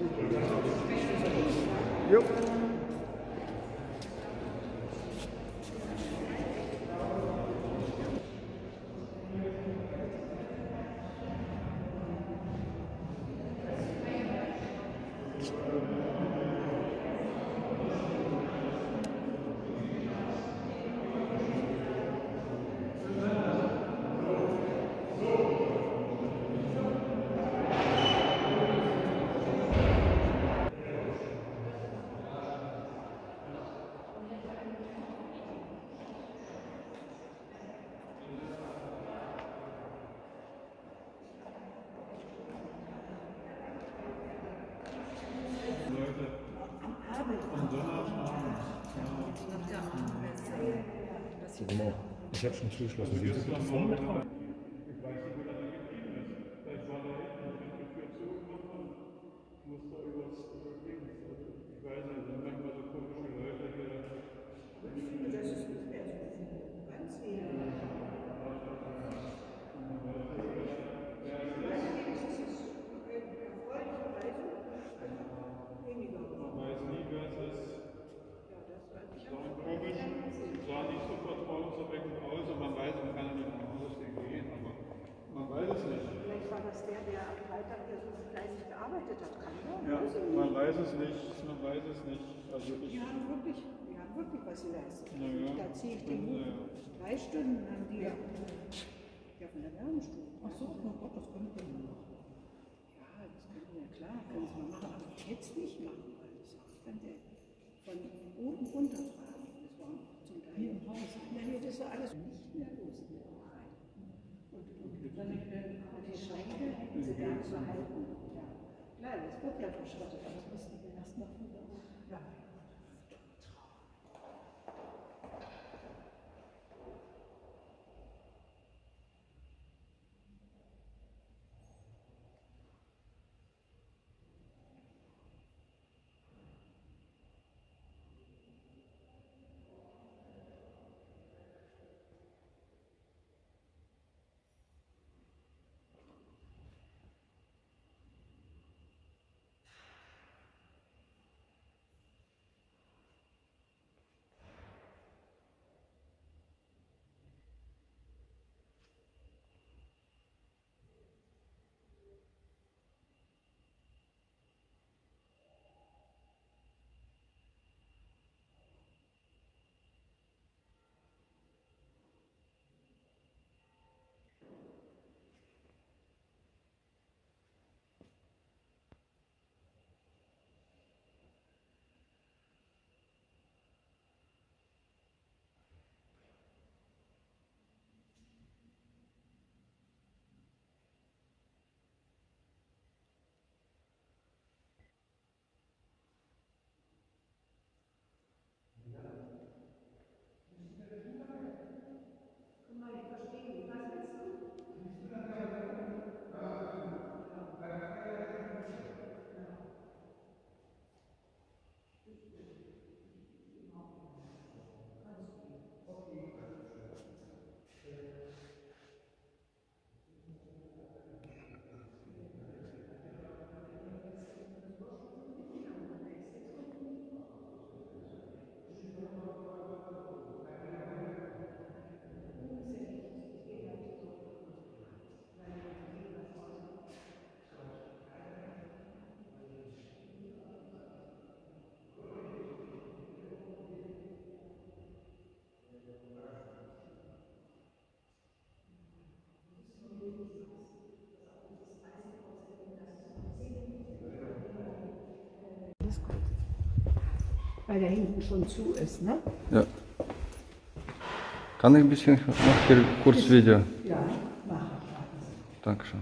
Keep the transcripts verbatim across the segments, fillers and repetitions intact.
Jo. Genau. Ich habe schon zugeschlossen. Sie sind bitte vorne mit dran. Ja, man weiß es nicht, man weiß es nicht. Also ich die haben wirklich, die haben wirklich was geleistet. Ja, ja. Da ziehe ich den Hut. Ja, ja. Drei Stunden haben die ja, ja von der Wärmestube. Ach so, oh Gott, das können wir noch. Ja, das können wir ja klar, können sie mal machen, aber ich hätte es nicht machen wollen. Das auch dann der von oben runtertragen. Das war zum Teil hier im Haus. Ja, hier, das war alles nicht mehr los in der Zeit. Und, und dann die Schränke hätten sie da zu halten. Ja. Klar, das wird ja verschrottet, aber das müssten wir erst noch wieder. Ja. Weil da hinten schon zu ist, ne? Ja. Kann ich ein bisschen, ich mache hier kurz Video. Ja, mach ich. Dankeschön.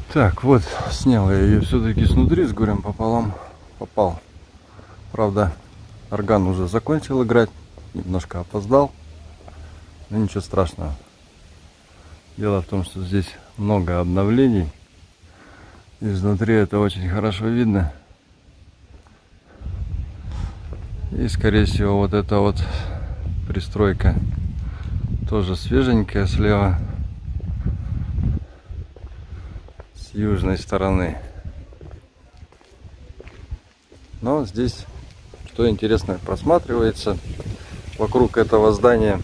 Так, вот, снял я ее все-таки снутри, с горем пополам попал. Правда, орган уже закончил играть, немножко опоздал, но ничего страшного. Дело в том, что здесь много обновлений. Изнутри это очень хорошо видно. И, скорее всего, вот эта вот пристройка тоже свеженькая слева, с южной стороны. Но здесь, что интересное, просматривается вокруг этого здания.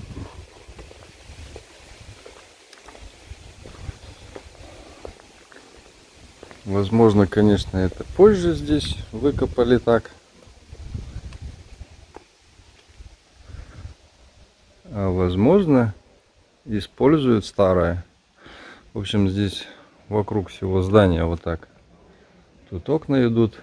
Возможно, конечно, это позже здесь выкопали так. А возможно, используют старое. В общем, здесь вокруг всего здания вот так. Тут окна идут.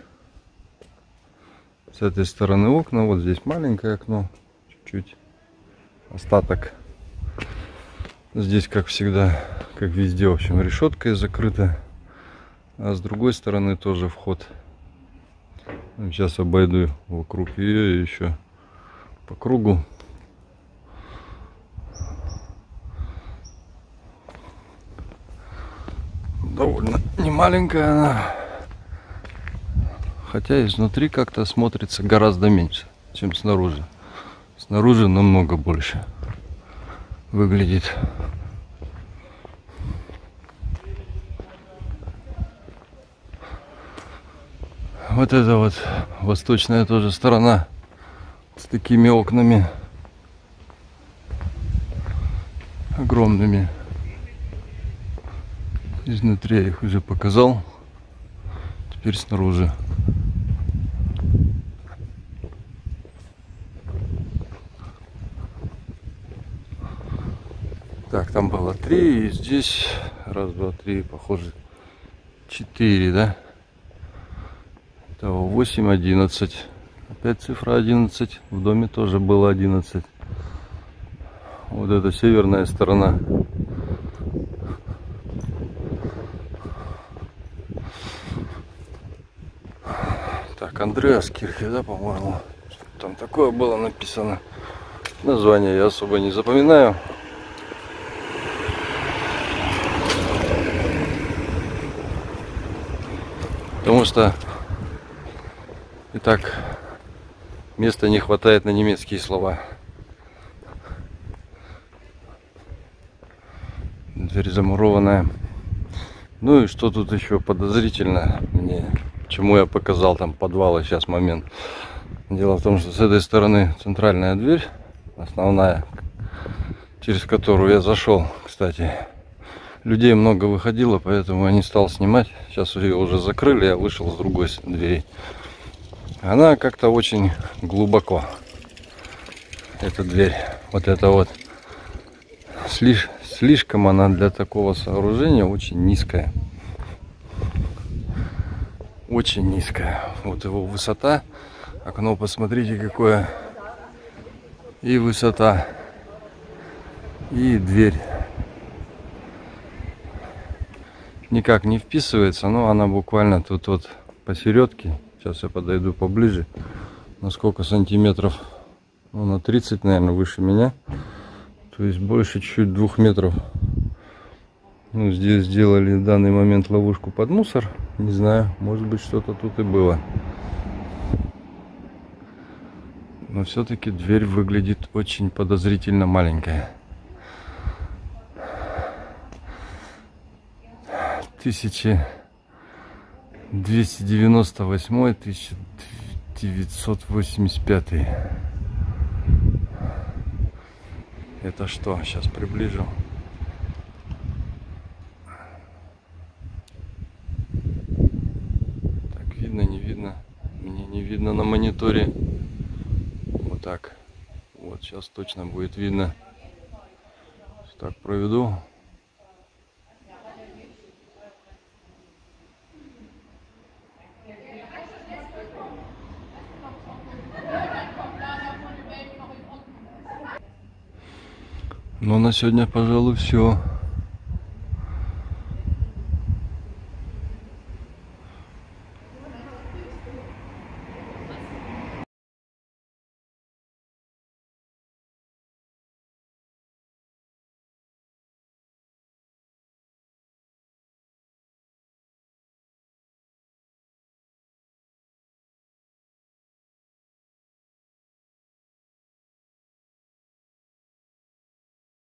С этой стороны окна. Вот здесь маленькое окно. Чуть-чуть. Остаток. Здесь, как всегда, как везде, в общем, решеткой закрыта. А с другой стороны тоже вход. Сейчас обойду вокруг ее и еще по кругу. Довольно немаленькая она. Хотя изнутри как-то смотрится гораздо меньше, чем снаружи. Снаружи намного больше выглядит. Вот это вот восточная тоже сторона с такими окнами огромными. Изнутри я их уже показал. Теперь снаружи. Так, там было три, и здесь раз, два, три, похоже, четыре, да? Итого восемь, одиннадцать. Опять цифра одиннадцать. В доме тоже было одиннадцать. Вот это северная сторона. Так, Андреаскирхе, да, по-моему. Там такое было написано. Название я особо не запоминаю. Потому что и так места не хватает на немецкие слова. Дверь замурованная. Ну и что тут еще подозрительно мне, чему я показал там подвала сейчас момент. Дело в том, что с этой стороны центральная дверь, основная, через которую я зашел, кстати. Людей много выходило, поэтому я не стал снимать. Сейчас ее уже закрыли, я вышел с другой двери. Она как-то очень глубоко, эта дверь. Вот это вот. Слиш, слишком она для такого сооружения очень низкая. Очень низкая. Вот его высота. Окно, посмотрите, какое. И высота. И дверь. Никак не вписывается, но она буквально тут вот посередке. Сейчас я подойду поближе. На сколько сантиметров? Ну, на тридцать, наверное, выше меня. То есть больше чуть-чуть двух метров. Ну, здесь сделали в данный момент ловушку под мусор. Не знаю, может быть, что-то тут и было. Но все-таки дверь выглядит очень подозрительно маленькая. тысяча двести девяносто восьмой — тысяча девятьсот восемьдесят пятый. Это что? Сейчас приближу. Так, видно, не видно? Мне не видно на мониторе. Вот так. Вот, сейчас точно будет видно. Так, проведу. Ну, на сегодня, пожалуй, все.